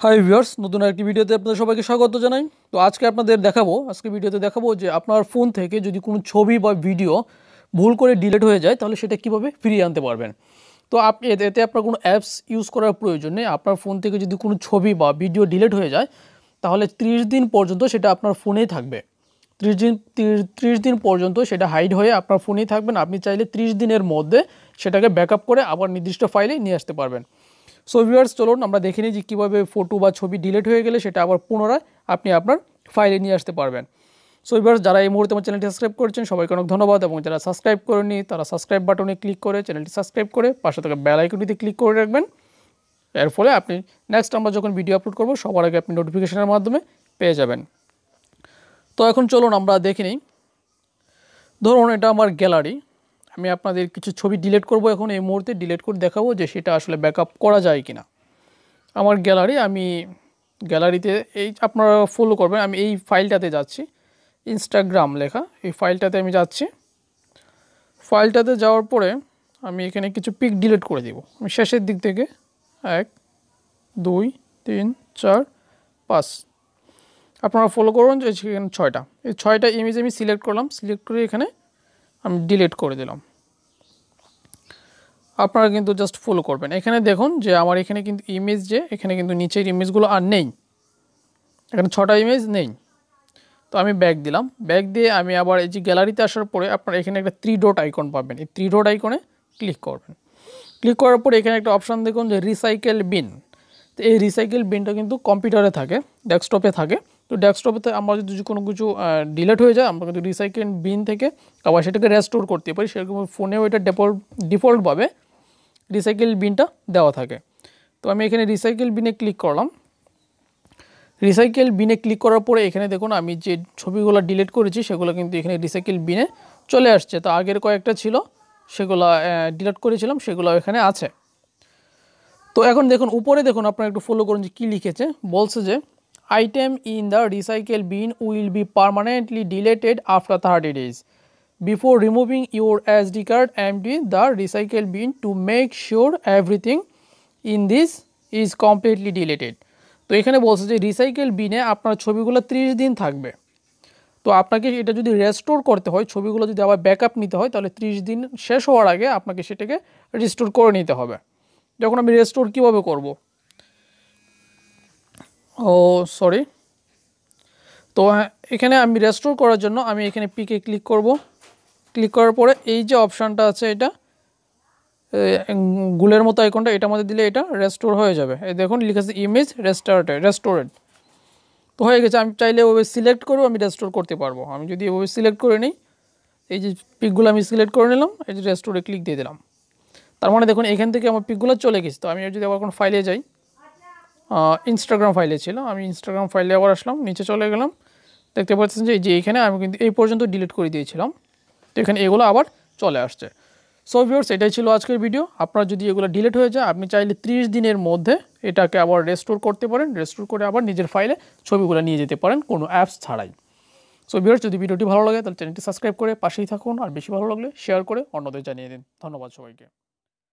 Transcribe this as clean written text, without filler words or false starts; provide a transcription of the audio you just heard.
Hi viewers, নতুন একটি ভিডিওতে আপনাদের সবাইকে স্বাগত জানাই। তো আজকে ভিডিওতে দেখাবো যে আপনার ফোন থেকে যদি কোনো ছবি বা ভিডিও ভুল করে ডিলিট হয়ে যায় তাহলে সেটা কিভাবে ফিরিয়ে আনতে পারবেন। তো আপনি এতে আপনার কোনো অ্যাপস ইউজ করার প্রয়োজন নেই। আপনার ফোন থেকে যদি কোনো ছবি বা ভিডিও ডিলিট হয়ে যায় তাহলে 30 দিন পর্যন্ত সেটা আপনার ফোনেই থাকবে। 30 দিন পর্যন্ত সেটা হাইড হয়ে আপনার ফোনেই থাকবেন। আপনি চাইলে 30 দিনের মধ্যে সেটাকে ব্যাকআপ করে আবার নির্দিষ্ট ফাইলে নিয়ে আসতে পারবেন। সো ভিউয়ার্স, চলুন আমরা দেখে নিই যে কীভাবে ফটো বা ছবি ডিলিট হয়ে গেলে সেটা আবার পুনরায় আপনি আপনার ফাইলে নিয়ে আসতে পারবেন। সো ভিউয়ার্স, যারা এই মুহূর্তে আমার চ্যানেলটি সাবস্ক্রাইব করেছেন সবাইকে অনেক ধন্যবাদ, এবং যারা সাবস্ক্রাইব করেননি তারা সাবস্ক্রাইব বাটনে ক্লিক করে চ্যানেলটি সাবস্ক্রাইব করে পাশে থাকা বেল আইকনটিতে ক্লিক করে রাখবেন। এর ফলে আপনি নেক্সট আমরা যখন ভিডিও আপলোড করব সবার আগে আপনি নোটিফিকেশনের মাধ্যমে পেয়ে যাবেন। তো এখন চলুন আমরা দেখে নিই। ধরুন এটা আমার গ্যালারি, আমি আপনাদের কিছু ছবি ডিলিট করব। এখন এই মুহূর্তে ডিলিট করে দেখাবো যে সেটা আসলে ব্যাকআপ করা যায় কিনা। আমার গ্যালারি, আমি গ্যালারিতে এই আপনারা ফলো করবেন, আমি এই ফাইলটাতে যাচ্ছি, ইনস্টাগ্রাম লেখা এই ফাইলটাতে আমি যাচ্ছি। ফাইলটাতে যাওয়ার পরে আমি এখানে কিছু পিক ডিলিট করে দেব। আমি শেষের দিক থেকে 1 2 3 4 5 আপনারা ফলো করুন যে এখানে 6টা, এই 6টা ইমেজ আমি সিলেক্ট করলাম। সিলেক্ট করে এখানে আমি ডিলিট করে দিলাম। আপনারা কিন্তু জাস্ট ফলো করবেন। এখানে দেখুন যে আমার এখানে কিন্তু ইমেজ, যে এখানে কিন্তু নিচের ইমেজগুলো আর নেই, এখানে 6টা ইমেজ নেই। তো আমি ব্যাক দিলাম। ব্যাক দিয়ে আমি আবার এই যে গ্যালারিতে আসার পরে আপনারা এখানে একটা 3 ডট আইকন পাবেন। এই 3 ডট আইকনে ক্লিক করবেন। ক্লিক করার পরে এখানে একটা অপশান দেখুন যে রিসাইকেল বিন। তো এই রিসাইকেল বিনটা কিন্তু কম্পিউটারে থাকে, ডেস্কটপে থাকে। তো ডেস্কটপে আমরা যদি কোনো কিছু ডিলিট হয়ে যায় আমরা কিন্তু রিসাইকেল বিন থেকে আবার সেটাকে রেস্টোর করতে পারি। সেরকম ফোনেও এটা ডিফল্টভাবে রিসাইকেল বিনটা দেওয়া থাকে। তো আমি এখানে রিসাইকেল বিনে ক্লিক করলাম। রিসাইকেল বিনে ক্লিক করার পরে এখানে দেখুন আমি যে ছবিগুলো ডিলিট করেছি সেগুলো কিন্তু এখানে রিসাইকেল বিনে চলে আসছে। তো আগের কয়েকটা ছিল সেগুলো ডিলিট করেছিলাম, সেগুলো এখানে আছে। তো এখন দেখুন উপরে দেখুন, আপনারা একটু ফলো করুন যে কী লিখেছে। বলছে যে item in the recycle bin will be permanently deleted after 30 days. Before removing your SD card, empty the recycle bin to make sure everything in this is completely deleted. তো এখানে বলছে যে রিসাইকেল বিনে আপনার ছবিগুলো 30 দিন থাকবে। তো আপনাকে এটা যদি রেস্টোর করতে হয়, ছবিগুলো যদি আবার ব্যাকআপ নিতে হয় তাহলে 30 দিন শেষ হওয়ার আগে আপনাকে সেটাকে রিস্টোর করে নিতে হবে। যখন আমি রেস্টোর কীভাবে করব, সরি। তো এখানে আমি রেস্টোর করার জন্য আমি এখানে পিকে ক্লিক করব। ক্লিক করার পরে এই যে অপশানটা আছে, এটা গুলের মতো আইকনটা, এটা মধ্যে দিলে এটা রেস্টোর হয়ে যাবে। এই দেখুন লিখেছে ইমেজ রেস্টোরেড। তো হয়ে গেছে। আমি চাইলে ওভাবে সিলেক্ট করেও আমি রেস্টোর করতে পারবো। আমি যদি ওভাবে সিলেক্ট করে নিই, এই যে পিকগুলো আমি সিলেক্ট করে নিলাম, এই যে রেস্টোরে ক্লিক দিয়ে দিলাম, তার মানে দেখুন এখান থেকে আমার পিকগুলো চলে গেছে। তো আমি যদি আবার কোনো ফাইলে যাই, ইনস্টাগ্রাম ফাইলে ছিল, আমি ইনস্টাগ্রাম ফাইলে আবার আসলাম, নিচে চলে গেলাম, দেখতে পাচ্ছেন যে এইখানে আমি কিন্তু এই পর্যন্ত ডিলিট করে দিয়েছিলাম। তো এখানে এগুলো আবার চলে আসছে। সো ভিউয়ার্স, এটাই ছিল আজকের ভিডিও। আপনার যদি এগুলো ডিলিট হয়ে যায় আপনি চাইলে 30 দিনের মধ্যে এটাকে আবার রেস্টোর করতে পারেন। রেস্টোর করে আবার নিজের ফাইলে ছবিগুলো নিয়ে যেতে পারেন কোনো অ্যাপস ছাড়াই। সো ভিউয়ার্স, যদি ভিডিওটি ভালো লাগে তাহলে চ্যানেলটি সাবস্ক্রাইব করে পাশেই থাকুন, আর বেশি ভালো লাগলে শেয়ার করে অন্যদের জানিয়ে দিন। ধন্যবাদ সবাইকে।